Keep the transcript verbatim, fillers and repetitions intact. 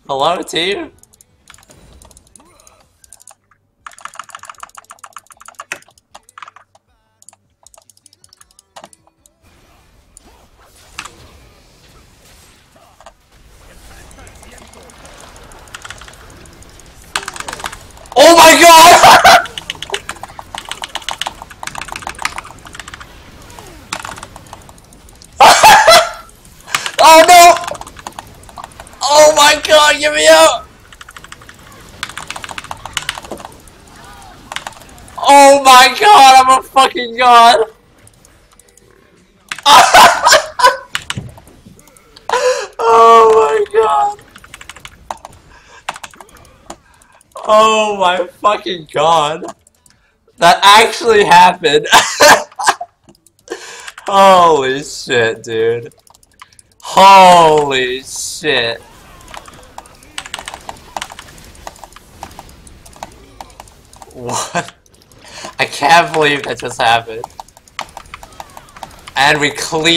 Hello, team? Oh my god! Oh no! Oh my god, get me out! Oh my god, I'm a fucking god! Oh my god! Oh my fucking god! That actually happened! Holy shit, dude. Holy shit. What? I can't believe that just happened. And we clean.